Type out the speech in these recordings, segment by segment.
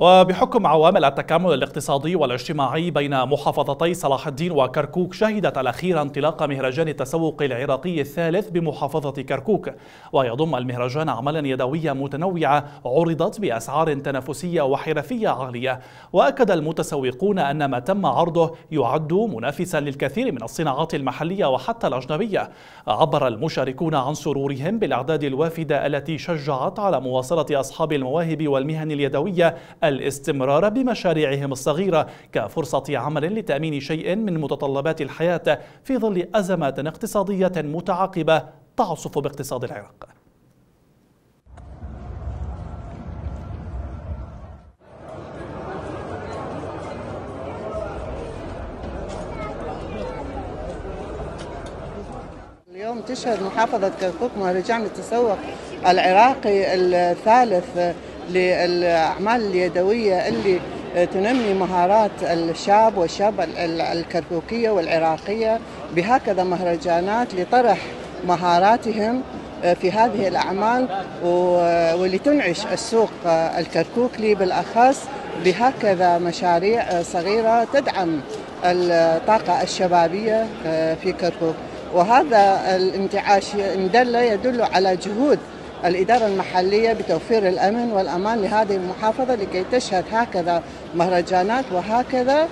وبحكم عوامل التكامل الاقتصادي والاجتماعي بين محافظتي صلاح الدين وكركوك، شهدت الأخيرة انطلاق مهرجان التسوق العراقي الثالث بمحافظة كركوك، ويضم المهرجان أعمالا يدوية متنوعة عرضت بأسعار تنافسية وحرفية عالية. وأكد المتسوقون أن ما تم عرضه يعد منافسا للكثير من الصناعات المحلية وحتى الأجنبية. عبر المشاركون عن سرورهم بالأعداد الوافدة التي شجعت على مواصلة أصحاب المواهب والمهن اليدوية الاستمرار بمشاريعهم الصغيرة كفرصة عمل لتأمين شيء من متطلبات الحياة في ظل أزمات اقتصادية متعاقبة تعصف باقتصاد العراق. اليوم تشهد محافظة كركوك مهرجان التسوق العراقي الثالث للأعمال اليدوية اللي تنمي مهارات الشاب والشابة الكركوكية والعراقية بهكذا مهرجانات لطرح مهاراتهم في هذه الأعمال ولتنعش السوق الكركوكي بالأخص بهكذا مشاريع صغيرة تدعم الطاقة الشبابية في كركوك. وهذا الانتعاش يدل على جهود الإدارة المحلية بتوفير الأمن والأمان لهذه المحافظة لكي تشهد هكذا مهرجانات وهكذا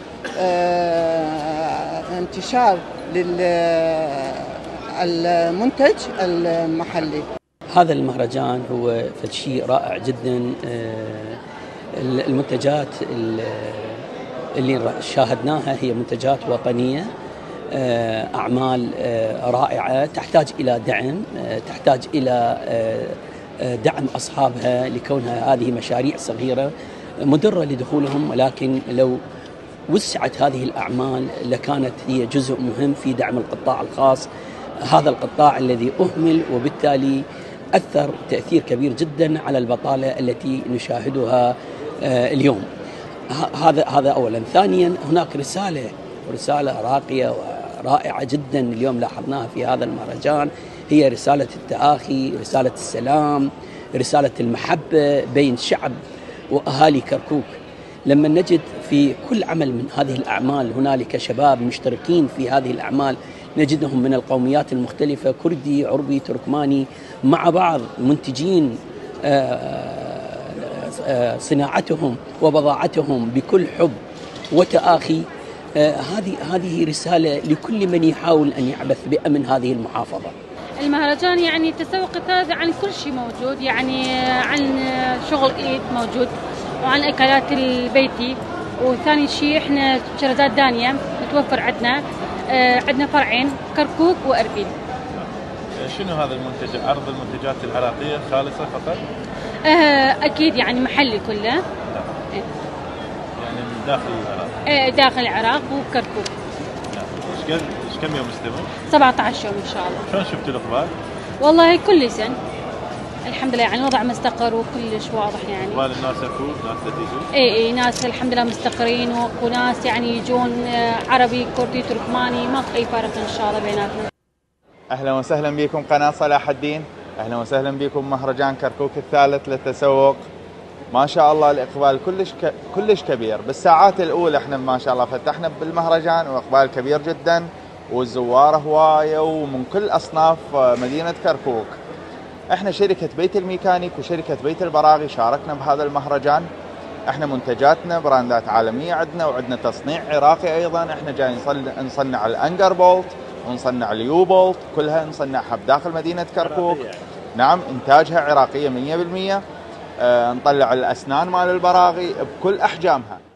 انتشار للمنتج المحلي. هذا المهرجان هو شيء رائع جدا. المنتجات اللي شاهدناها هي منتجات وطنية، أعمال رائعة تحتاج إلى دعم، تحتاج إلى دعم أصحابها لكونها هذه مشاريع صغيرة مدرة لدخولهم، ولكن لو وسعت هذه الأعمال لكانت هي جزء مهم في دعم القطاع الخاص، هذا القطاع الذي أهمل وبالتالي أثر تأثير كبير جدا على البطالة التي نشاهدها اليوم. هذا أولا. ثانيا، هناك رسالة راقية ورائعة جدا اليوم لاحظناها في هذا المهرجان، هي رسالة التآخي، رسالة السلام، رسالة المحبة بين شعب وأهالي كركوك. لما نجد في كل عمل من هذه الأعمال هنالك شباب مشتركين في هذه الأعمال، نجدهم من القوميات المختلفة، كردي، عربي، تركماني، مع بعض منتجين صناعتهم وبضاعتهم بكل حب وتآخي. هذه رسالة لكل من يحاول أن يعبث بأمن هذه المحافظة. المهرجان يعني التسوق الثالث عن كل شيء موجود، يعني عن شغل إيد موجود وعن الأكلات البيتي، وثاني شيء إحنا شركات دانية متوفر عندنا فرعين كركوك وأربيل. شنو هذا المنتج؟ عرض المنتجات العراقية خالصة فقط؟ أكيد يعني محلي كله. يعني من داخل العراق؟ داخل العراق وكركوك. ايش كم يوم مستمر؟ 17 يوم إن شاء الله. شلون شفتوا الإقبال؟ والله كل سنة الحمد لله، يعني الوضع مستقر وكلش واضح. يعني إقبال الناس اكو ناس تجون؟ اي ناس الحمد لله مستقرين، واكو ناس يعني يجون عربي، كردي، تركماني، ماكو أي فرق إن شاء الله بيناتنا. أهلا وسهلا بكم قناة صلاح الدين، أهلا وسهلا بكم مهرجان كركوك الثالث للتسوق. ما شاء الله الإقبال كلش كبير. بالساعات الأولى احنا ما شاء الله فتحنا بالمهرجان وإقبال كبير جدا، والزوار هواية ومن كل أصناف مدينة كركوك. احنا شركة بيت الميكانيك وشركة بيت البراغي شاركنا بهذا المهرجان. احنا منتجاتنا براندات عالمية عندنا، وعندنا تصنيع عراقي أيضا. احنا جاي نصنع الأنجر بولت ونصنع اليو بولت، كلها نصنعها بداخل مدينة كركوك. نعم، إنتاجها عراقية 100%. نطلع الأسنان مال البراغي بكل أحجامها.